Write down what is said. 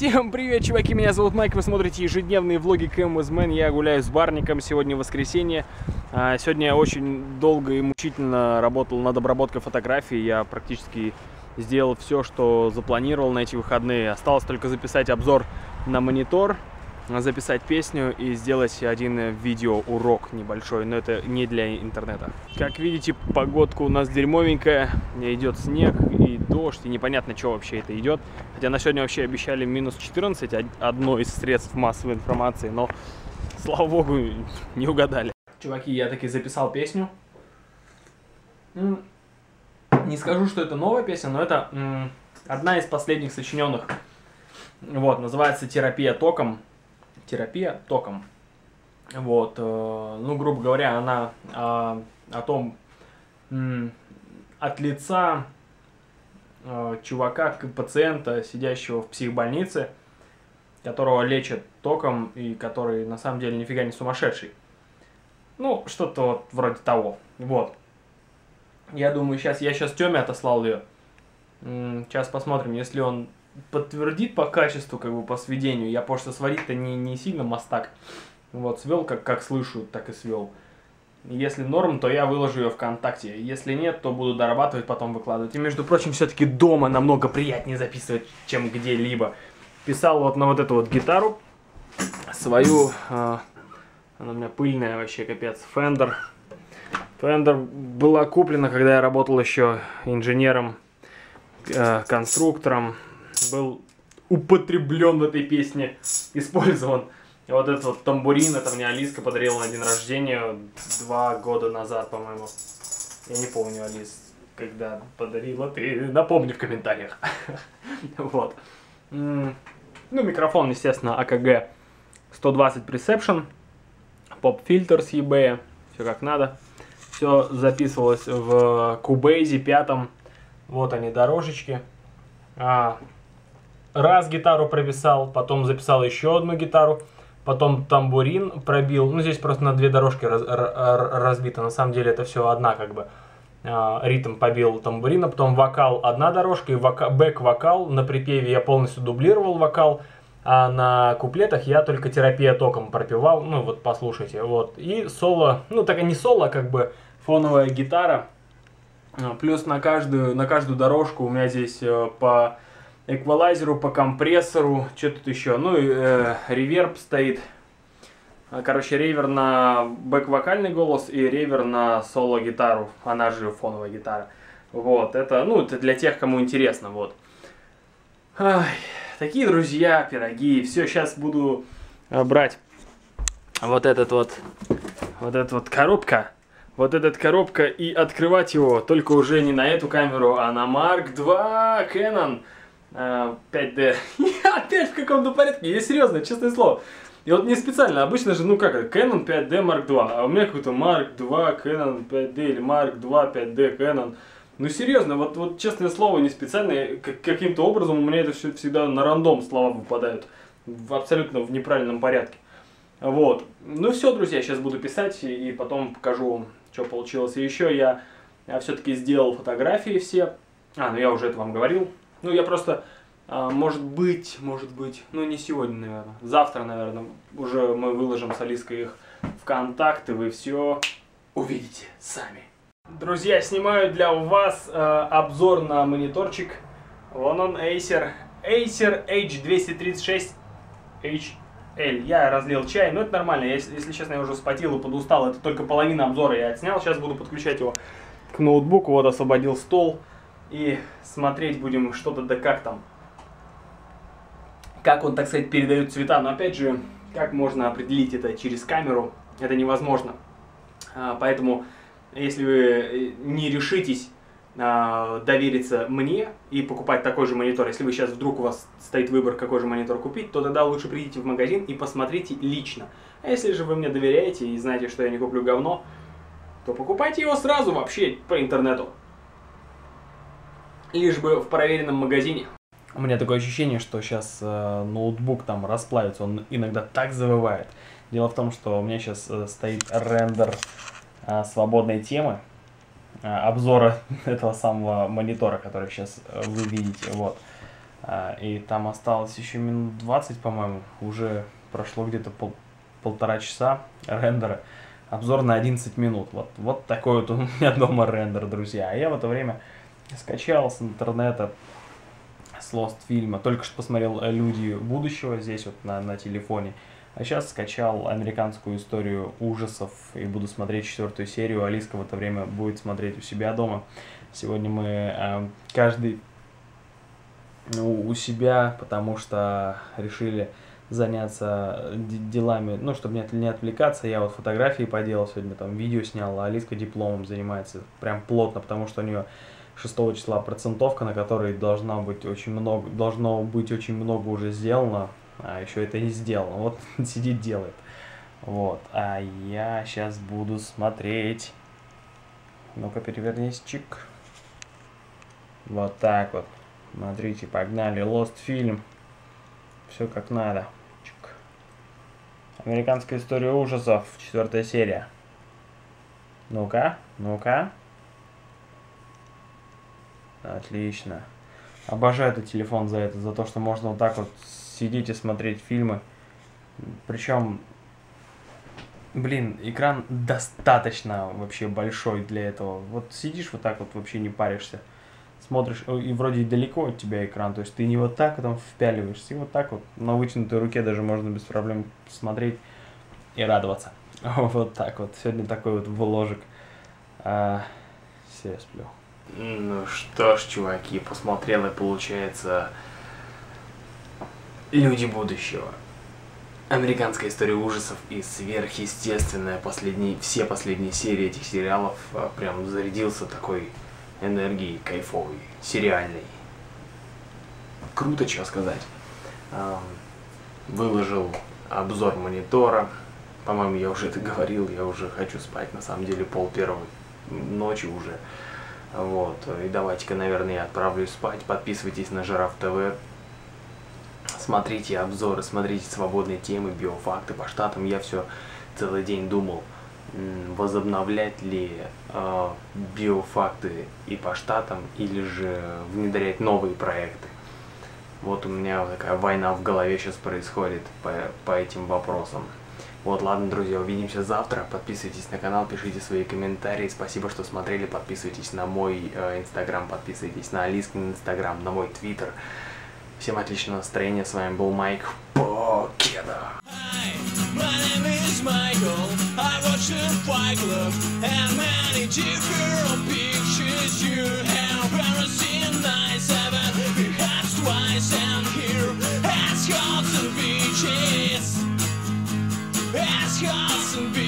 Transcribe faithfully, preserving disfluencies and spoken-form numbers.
Всем привет, чуваки, меня зовут Майк, вы смотрите ежедневные влоги Cam with Man. Я гуляю с Барником, сегодня воскресенье. Сегодня я очень долго и мучительно работал над обработкой фотографий. Я практически сделал все, что запланировал на эти выходные. Осталось только записать обзор на монитор, записать песню и сделать один видеоурок небольшой, но это не для интернета. Как видите, погодка у нас дерьмовенькая, идет снег и дождь, и непонятно, что вообще это идет. Хотя на сегодня вообще обещали минус четырнадцать, одно из средств массовой информации, но, слава богу, не угадали. Чуваки, я таки записал песню. Не скажу, что это новая песня, но это одна из последних сочиненных. Вот, называется «Терапия током». Терапия током. Вот, э, ну, грубо говоря, она э, о том, э, от лица э, чувака, пациента, сидящего в психбольнице, которого лечат током и который на самом деле нифига не сумасшедший. Ну, что-то вот вроде того. Вот. Я думаю, сейчас я сейчас Тёме отослал ее. Э, сейчас посмотрим, если он подтвердит по качеству, как бы по сведению. Я просто сводить-то не, не сильно мастак. Вот, свел, как, как слышу, так и свел. Если норм, то я выложу ее ВКонтакте. Если нет, то буду дорабатывать, потом выкладывать. И, между прочим, все-таки дома намного приятнее записывать, чем где-либо. Писал вот на вот эту вот гитару свою. Э, она у меня пыльная вообще, капец. Fender. Fender была куплена, когда я работал еще инженером, э, конструктором. Был употреблен в этой песне, использован. И вот этот вот тамбурин, это мне Алиска подарила на день рождения два года назад, по-моему. Я не помню, Алис, когда подарила, ты напомни в комментариях. Вот. Ну, микрофон, естественно, а ка гэ сто двадцать Perception, поп-фильтр с eBay, все как надо. Все записывалось в Cubase пятом. Вот они, дорожечки. А, раз гитару прописал, потом записал еще одну гитару, потом тамбурин пробил. Ну, здесь просто на две дорожки раз, разбито. На самом деле это все одна, как бы. А, ритм побил тамбурина, потом вокал одна дорожка и вока, бэк-вокал. На припеве я полностью дублировал вокал, а на куплетах я только терапия током пропевал. Ну, вот послушайте. Вот. И соло, ну, так и не соло, а как бы фоновая гитара. Плюс на каждую, на каждую дорожку у меня здесь э, по эквалайзеру, по компрессору, что тут еще, ну и э, реверб стоит. Короче, ревер на бэк-вокальный голос и ревер на соло-гитару, она же фоновая гитара. Вот, это, ну, это для тех, кому интересно, вот. Ай, такие друзья, пироги, все, сейчас буду брать вот этот вот, вот эта вот коробка. Вот эта коробка и открывать его, только уже не на эту камеру, а на марк два Canon э, пять дэ. Я опять в каком-то порядке, я серьезно, честное слово. И вот не специально, обычно же, ну как, Canon пять дэ марк два, а у меня какой-то марк два Canon пять дэ или марк два пять дэ Canon. Ну серьезно, вот, вот честное слово, не специально, как, каким-то образом у меня это все всегда на рандом слова выпадают, в, абсолютно в неправильном порядке. Вот, ну все, друзья, сейчас буду писать и, и потом покажу вам, что получилось. И еще я, я все-таки сделал фотографии все. А, ну я уже это вам говорил. Ну я просто, а, может быть, может быть, ну не сегодня, наверное. Завтра, наверное, уже мы выложим с Алиской их в контакты. Вы все увидите сами. Друзья, снимаю для вас а, обзор на мониторчик. Вон он, Acer. Acer эйч двести тридцать шесть эйч эл. Я разлил чай, но это нормально. Я, если, если честно, я уже вспотел и подустал. Это только половина обзора я отснял. Сейчас буду подключать его к ноутбуку. Вот освободил стол. И смотреть будем что-то да как там. Как он, так сказать, передает цвета. Но опять же, как можно определить это через камеру? Это невозможно. А, поэтому, если вы не решитесь довериться мне и покупать такой же монитор, если вы сейчас вдруг у вас стоит выбор, какой же монитор купить, то тогда лучше придите в магазин и посмотрите лично. А если же вы мне доверяете и знаете, что я не куплю говно, то покупайте его сразу вообще по интернету. Лишь бы в проверенном магазине. У меня такое ощущение, что сейчас э, ноутбук там расплавится, он иногда так завывает. Дело в том, что у меня сейчас э, стоит рендер э, свободной темы. Обзора этого самого монитора, который сейчас вы видите. Вот. А, и там осталось еще минут двадцать, по-моему. Уже прошло где-то пол, полтора часа рендера. Обзор на одиннадцать минут. Вот, вот такой вот у меня дома рендер, друзья. А я в это время скачал с интернета, с Lost фильма. Только что посмотрел «Люди будущего» здесь вот на, на телефоне. А сейчас скачал «Американскую историю ужасов» и буду смотреть четвертую серию. Алиска в это время будет смотреть у себя дома. Сегодня мы э, каждый ну, у себя, потому что решили заняться делами, ну, чтобы не, не отвлекаться. Я вот фотографии поделал сегодня, там видео снял, а Алиска дипломом занимается прям плотно, потому что у нее шестого числа процентовка, на которой должна быть очень много, должно быть очень много уже сделано, а еще это не сделано. Вот сидит, делает. Вот, а я сейчас буду смотреть. Ну-ка, перевернись, чик. Вот так вот. Смотрите, погнали. Lost фильм. Все как надо. Чик. Американская история ужасов. Четвертая серия. Ну-ка, ну-ка. Отлично. Обожаю этот телефон за это, за то, что можно вот так вот сидеть и смотреть фильмы. Причем, блин, экран достаточно вообще большой для этого. Вот сидишь вот так вот, вообще не паришься. Смотришь, и вроде далеко от тебя экран, то есть ты не вот так там впяливаешься, и вот так вот на вытянутой руке даже можно без проблем смотреть и радоваться. Вот так вот. Сегодня такой вот вложик. А, все, сплю. Ну что ж, чуваки, посмотрел и получается «Люди будущего». Американская история ужасов и сверхъестественная. Последние, все последние серии этих сериалов прям зарядился такой энергией кайфовой, сериальной. Круто, что сказать. Выложил обзор монитора. По-моему, я уже это говорил, я уже хочу спать, на самом деле, пол первой ночи уже. Вот, и давайте-ка, наверное, я отправлюсь спать. Подписывайтесь на Жираф ТВ. Смотрите обзоры, смотрите свободные темы, биофакты по штатам. Я все целый день думал, возобновлять ли э, биофакты и по штатам, или же внедрять новые проекты. Вот у меня вот такая война в голове сейчас происходит по, по этим вопросам. Вот, ладно, друзья, увидимся завтра. Подписывайтесь на канал, пишите свои комментарии. Спасибо, что смотрели. Подписывайтесь на мой инстаграм, э, подписывайтесь на Алискин инстаграм, на мой твиттер. Всем отличного настроения. С вами был Майк. Покеда. Ascot and